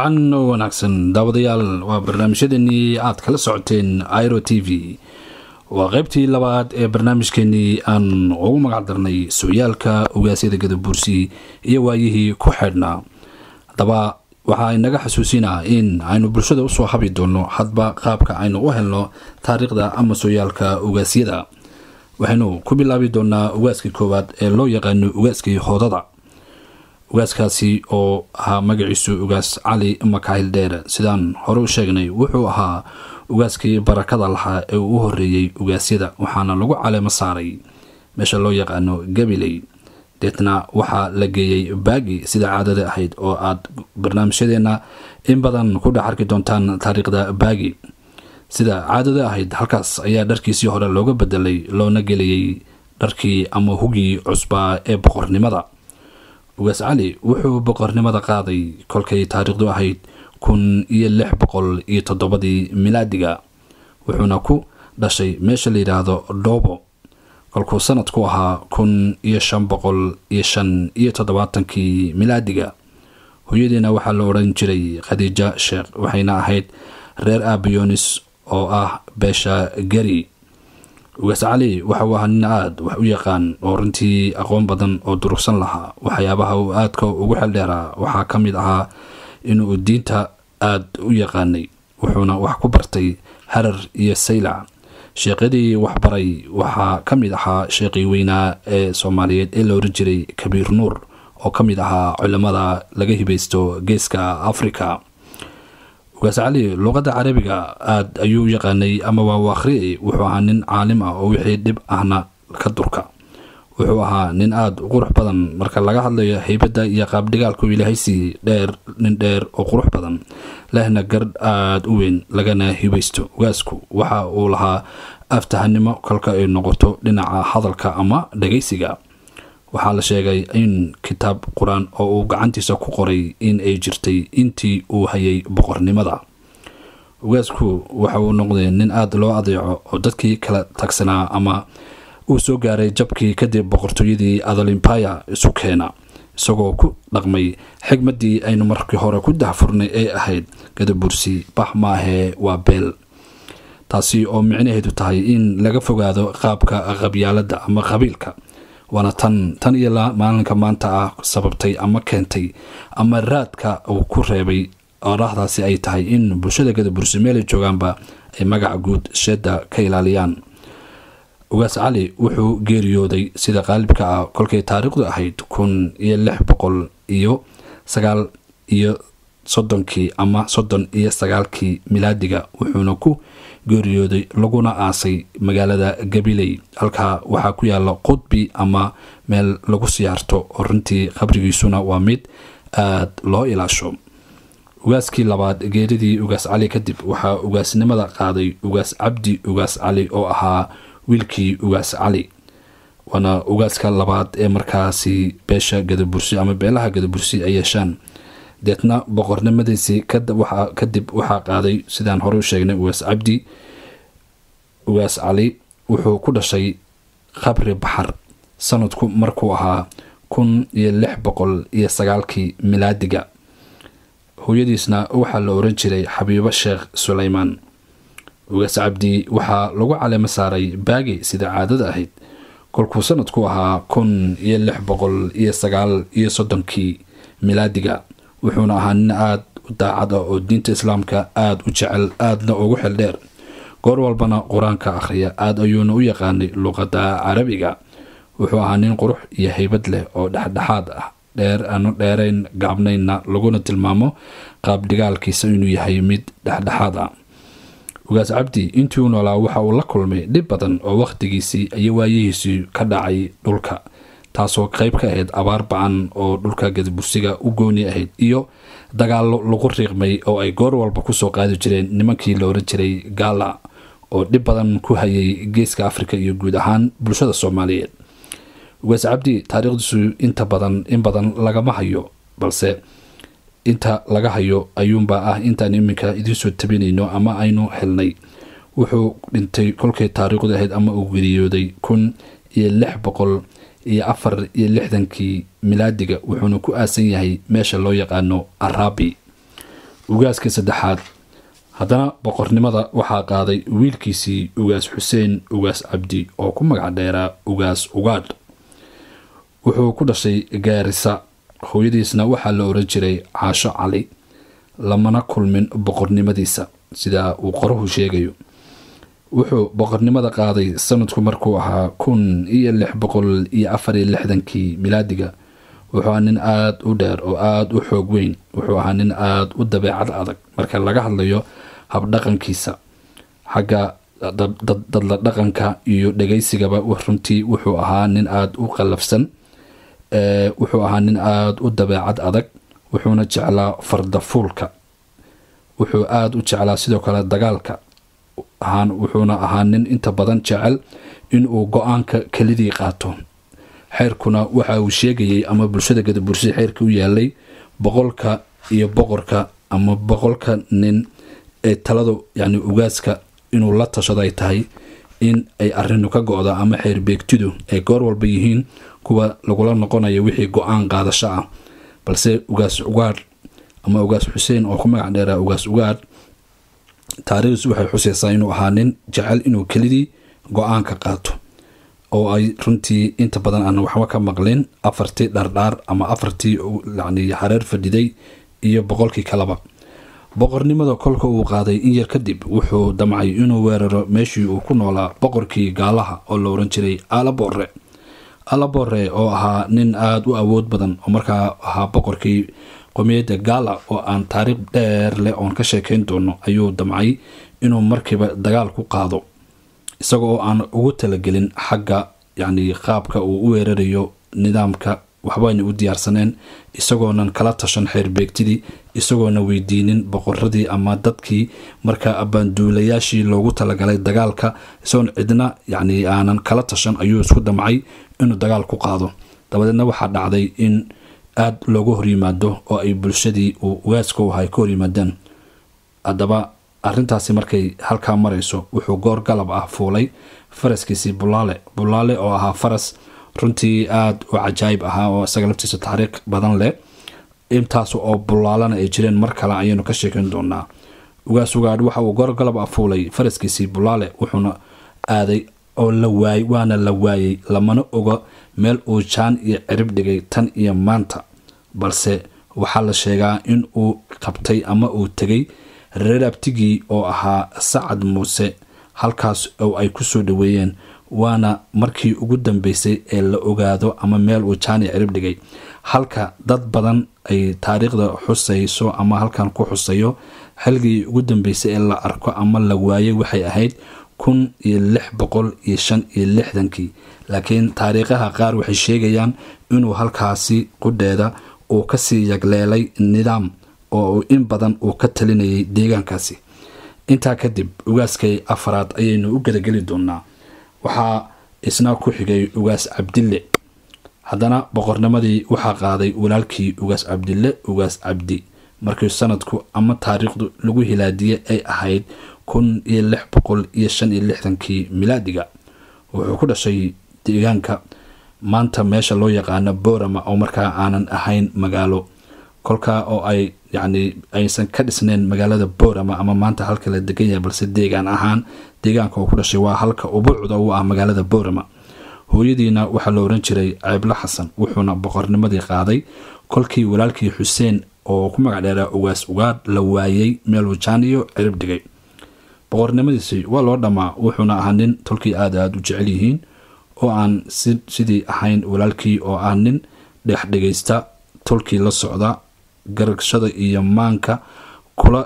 wacan wanaagsan daawadayaal waa barnaamijyadeenii aad kala socoteen Airo TV waa qaybtii labaad ee barnaamijkeenii aan ugu magac darnay sooyaalka ugaasyada Gadabursi iyo waayihii ku xidhnaa. Haddaba waxaa inaga xasuusinaa in aynu bulshada u soo habi doono hadba qaabka aynu u helno taariikhda ama sooyaalka ugaasyada. waxaynu ku bilaabi doonaa ugaaskii koowaad ee loo yaqaano ugaaskii Hoodada. ugaaskaasi oo ahaa magaciisu ugaas Cali Makaayil Dheere. sidaan hore u sheegnay wuxuu ahaa ugaaskii barakada lahaa ee uu horeeyay ugaasyada, waxaana lagu caleemo saaray meesha loo yaqaano Gabiley. deetna waxaa la geeyay Baagi sida caadada ahayd oo aad barnaamijyadeena in badan ku dhex arki doontaan taariikhda Baagi. sida caadada ahayd halkaas ayaa dharkiisii hore looga bedelay loona geliyay dharkii ama hugii cusbaa ee boqornimada. ugaas Cali wuxuu boqornimada qaaday kolkay taariikhdu ahayd 1607 milaadiga, wuxuuna ku dhashay meesha la yiraahdo Doobo kolkuu sanadku ahaa 1575 milaadiga. hooyadeena waxaa la oran jiray Khadiija Sheekh, waxayna ahayd reer Abiyonis oo ah beesha Gari. ugaas Cali waxa uu ahaa nin aad wax u yaqaan oo runtii aqoon badan oo durugsan lahaa. waxyaabaha uu aadka ugu xildheeraa waxaa ka mid ahaa inuu diinta aad u yaqaanay, wuxuuna wax ku bartay Harar iyo Saylac. sheekadii waxbaray waxaa ka mid ahaa sheekii weynaa ee Soomaaliyeed ee la oran jiray Kabiir Nuur oo ka mid ahaa culimada laga hibaysto geeska Afrika. ugaas Cali luqadda Carabiga aad ayuu yaqaanay ama waa akhriyay. wuxuu ahaa nin caalim ah oo wixii dhib ahna ka durka. wuxuu ahaa nin aad u qurux badan marka laga hadlayo haybadda iyo qaab dhigaalku Ilaahay si nin dheer oo qurux badan lehna gard aad u weyn lagana hibaysto. ugaasku waxa uu lahaa aftahanimo kolka ay noqoto dhinaca hadalka ama dhageysiga. waxaa la sheegay in kitaab Quraan oo uu gacantiisa ku qoray in ay jirtay intii uu hayay boqornimada. ugaasku waxa uu noqday nin aad loo adeeco oo dadkii kala tagsanaa ama uu soo gaaray jabkii kadib boqortooyadii Adal Empire isu keena, isagoo ku dhaqmay xigmadii aynu markii hore ku daahfurnay ee ahayd Gadabursi bax maahe waa beel, taasi oo micnaheedu tahay in laga fogaado qaabka qabyaaladda ama qabiilka. waana tan iyo maalinka maanta ah sababtay ama keentay ama raadka uu ku reebay oraahdaasi ay tahay in bulshada Gadabursi meel ay joogaanba ay magaca guud sheeda ka ilaaliyaan. ugaas Cali wuxuu geeriyooday sida qaalibka ah kolkay taariikhdu ahayd 1639 ama 39 milaadiga, wuxuuna ku geeriyooday laguna aasay magaalada Gabiley. halka waxaa ku yaala qudbi ama meel lagu siyaarto oo runtii qabrigiisuna waa mid aad loo ilaasho. ugaaskii labaad geeridii ugaas Cali kadib waxaa ugaasnimada qaaday ugaas Cabdi ugaas Cali oo ahaa wiilkii ugaas Cali, waana ugaaska labaad ee markaasi beesha Gadabursi ama beelaha Gadabursi ay yeeshaan. deetna boqornimadiisii kadib waxaa qaaday sidaan hore u sheegnay ugaas Cabdi ugaas Cali. wuxuu ku dhashay Qabri Baxar sanadku markuu ahaa 1609 milaadiga. hooyadiisna waxaa la oran jiray Xabiibo Sheekh Suleymaan. ugaas Cabdi waxaa lagu caleemo saaray Baagi sida caadada ahayd kolkuu sanadku ahaa 1639 milaadiga. wuxuuna ahaa nin aad u daacad ah oo diinta islaamka aad u jecel aadna ugu xildheer, goor walbana quraanka akhriya, aad ayuuna u yaqaanay luqadda Carabiga. wuxuu ahaa nin qurux iyo haybad leh oo dhexdhexaad ah, dheerayn gaabnaynna laguna tilmaamo qaab dhigaalkiisa inuu yahay mid dhexdhexaad ah. ugaas Cabdi intii uu noolaa waxa uu la kulmay dhib badan oo waqtigiisii iyo waayihiisii ka dhacay dhulka, taasoo qayb ka ahayd abaar ba'an oo dhulka Gadabursiga u gooni ahayd iyo dagaallo lagu riiqmay oo ay goor walba ku soo qaadi jireen nimankii la oran jiray Gaala oo dhib badan ku hayay geeska Afrika iyo guud ahaan bulshada Soomaaliyeed. ugaas Cabdi taariikhdiisu in badan lagama hayo, balse inta laga hayo ayuunba ah intaan iminka idin soo tabinayno ama aynu helnay. wuxuu dhintay kolkay taariikhdu ahayd ama uu geeriyooday 1664 milaadiga, wuxuuna ku aasan yahay meesha loo yaqaano Arabi. ugaaskii saddexaad haddana boqornimada waxaa qaaday wiilkiisii ugaas xuseen ugaas cabdi oo ku magac dheeraa ugaas ugaadh. wuxuu ku dhashay Gaarisa, hooyadiisna waxaa la oran jiray Caasho Cali, lamana kulmin boqornimadiisa sida uu qoruhu sheegayo. wuxuu boqornimada qaaday sanadku markuu ahaa 1664 milaadiga. wuxuu ahaa nin aad u dheer oo aad u xoog weyn. wuxuu ahaa nin aad u dabeecad adag marka laga hadlayo habdhaqankiisa xagga dadla dhaqanka iyo dhagaysigaba. runtii wuxuu ahaa nin aad u qalafsan. wuxuu ahaa nin aad u dabeecad adag. wuxuuna jeclaa fardafuulka. wuxuu aad u jeclaa sidoo kale dagaalka. wuxuuna ahaa nin inta badan jecel inuu go-aanka kelidii qaato. xeerkuna waxa uu sheegayay ama bulshada gadabursi xeerka u yaalay boqolka iyo boqorka ama boqolka nin ee taladu ugaaska inuu la tashado ay tahay in ay arinu ka go'do ama xeer beegtidu ay goor walba yihiin kuwa lagula noqonayo wixii go-aan qaadasho ah. balse ugaas ugaadh ama ugaas xuseen oo ku magac dheeraa ugaas ugaadh taariikhdiisu waxay xusaysaa inuu ahaa nin jecel inuu kelidii go-aanka qaato oo ay runtii inta badan aan waxba ka maqlin afartii dhardhaar ama afartii hareer fadhiday iyo boqolkii kaleba. boqornimada kolka uu qaaday in yar kadib wuxuu damcay inuu weeraro meeshii uu ku noolaa boqorkii gaalaha oo la oran jiray Alabore oo ahaa nin aad u awood badan oo markaa ahaa boqorkii qomiyadda gaala oo aan taariikh dheer leh oon ka sheekayn doono. ayuu damcay inuu markiiba dagaal ku qaado isagoo aan ugu talagelin xagga qaabka uu u weerarayo nidaamka. waxbayna u diyaarsaneen isagoonan kala tashan xeer beegtidii, isagoona weydiinin boqoradii ama dadkii markaa abaanduulayaashii loogu talagalay dagaalka, isagoon cidna aanan kala tashan ayuu isku damcay inuu dagaal ku qaado. dabadeedna waxaa dhacday in aad looga horyimaado oo ay bulshadii uu ugaaska u ahay ka horyimaadaan. haddaba arrintaasi markay halkaa marayso wuxuu goor galab ah fuulay faraskiisii bulaale oo ahaa faras runtii aad u cajaayib ahaa oo isaga laftiisa taariikh badan leh. intaas oo bulaalana ay jireen mar kale ayaynu ka sheekan doonaa. ugaas ugaadh waxa uu goor galab ah fuulay faraskiisii bulaale wuxuuna aaday oo waana la waayay. lamana oga meel uu jaan iyo cirib dhigay tan iyo maanta, balse waxaa la sheegaa in uu qabtay ama uu tegay reer abtigii oo ahaa Sacad Muuse, halkaas oo ay ku soo dhaweeyeen. waana markii ugu dambeysay ee la ogaado ama meel uu jaan iyo cirib dhigay. halka dad badan ay taariikhda xusayso ama halkan ku xusayo xilligii ugu dambeysay ee la arko ama la waayay waxay ahayd 1665. laakiin taariikhaha qaar waxay sheegayaan inuu halkaasi qudheeda uu kasii yagleelay nidaam oo in badan uu ka talinayay deegaankaasi. intaa kadib ugaaskay afraad ayaynu u gadageli doonaa. waxaa isna ku xigay ugaas Cabdille. haddana boqornimadii waxaa qaaday walaalkii ugaas Cabdille ugaas Cabdi markii sanadku ama taariikhdu lagu hilaadiyay ay ahayd 1665 milaadiga. wuxuu ku dhashay deegaanka maanta meesha loo yaqaano Boorama oo markaa aanan ahayn magaalo. kolka oo ay aysan ka dhisneen magaalada Boorama ama maanta halka la degan yahay, balse deegaan ahaan deegaanka uu ku dhashay waa halka ubuucda u ah magaalada Boorama. hooyadiina waxaa la oran jiray Ceebla Xasan. wuxuuna boqornimadii qaaday kolkii walaalkii Xuseen oo ku magac dheeraa ugaas ugaadh la waayay meel uu jaan iyo cirib dhigay. boqornimadiisi waa loo dhamaa. wuxuuna ahaa nin tolkii aad u jecel yihiin oo aan sidii ahayn walaalkii oo ah nin dhegaysta tolkii la socda garashada iyo maanka kula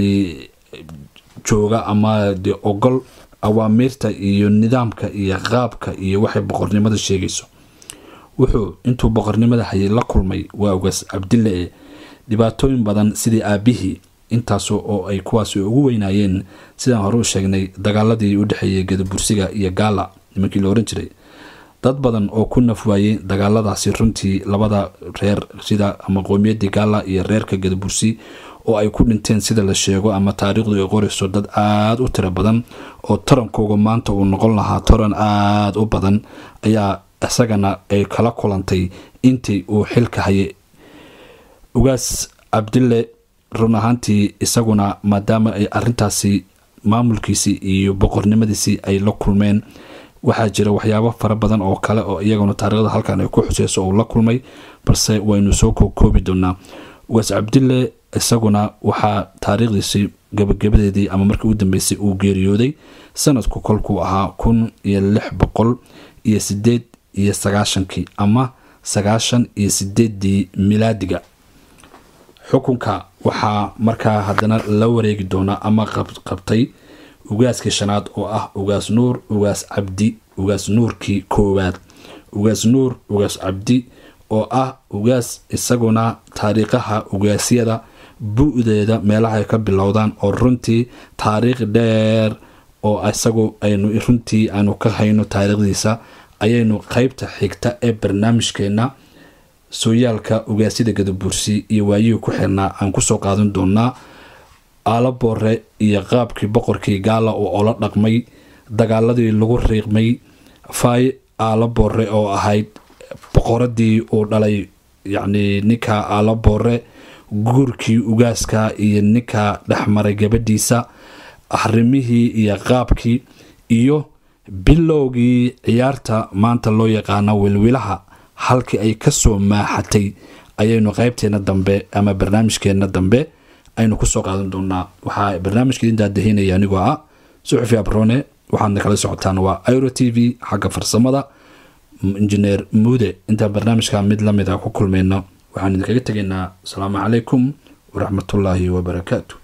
jooga ama ogol awaamiirta iyo nidaamka iyo qaabka iyo waxay boqornimada sheegayso. wuxuu intuu boqornimada hayay la kulmay waa ugaas Cabdille dhibaatooyin badan sidii aabihii, intaas oo ay kuwaasi ugu weynaayeen sidaan hore u sheegnay dagaaladii u dhaxeeyay gadabursiga iyo gaala nimankii la oran jiray. dad badan oo ku nafwaayay dagaaladaasi runtii labada reer sida ama qoomiyadii gaala iyo reerka gadabursi oo ay ku dhinteen sida la sheego ama taariikhdu ay qorayso dad aad u tiro badan oo tarankooga maanta uu noqon lahaa taran aad u badan ayaa isagana ay kala kulantay intii uu xilka hayay. ugaas Cabdille run ahaantii isaguna maadaama ay arintaasi maamulkiisii iyo boqornimadiisii ay la kulmeen waxaa jira waxyaabo fara badan oo kale oo iyaguna taariikhda halkan ay ku xuseyso oo la kulmay balse waynu soo koobi doonaa ugaas cabdille isaguna waxaa taariikhdiisii gabagabadeedii ama markii ugu dambeysay uu geeriyooday sanadku kolkuu ahaa 1698 ama 98 milaadiga xukunka waxaa markaa haddana la wareegi doonaa ama qabtay ugaaskii shanaad oo ah ugaas nuur ugaas cabdi ugaas nuurkii koowaad ugaas nuur ugaas cabdi oo ah ugaas isaguna taariikhaha ugaasyada bu'deeda meelaha ay ka bilowdaan oo runtii taariikh dheer oo isagu aynu runtii aanu ka hayno taariikhdiisa ayaynu qaybta xigta ee barnaamijkeena sooyaalka ugaasyada gadabuursi iyo waayihii ku xirnaa aan kusoo qaadan doonaa Aalaboore iyo qaabkii boqorkii gaala oo la dhaqmay dagaaladii lagu riiqmay Fay Aalaboore oo ahayd boqoradii uu dhalay yacni ninka Aalaboore guurkii ugaaska iyo ninka dhaxmaray gabadhiisa arrimihii iyo qaabkii iyo bilowgii ciyaarta maanta loo yaqaano wilwilaha halkii ay ka soo maaxatay ayaynu qaybteena dambe ama barnaamijkeena dambe aynu ku soo qaadan doonaa waxa barnaamijkeena daadahinaya anigoo ah Suxufi Abrone waxaad kala socotaan waa Airo TV xagga farsamada injineer Muude inta barnaamijka mid la mid ah ku kulmayno waxaan idinkaga tageynaa assalaamu calaykum wa rahmatullaahi wa barakaatuh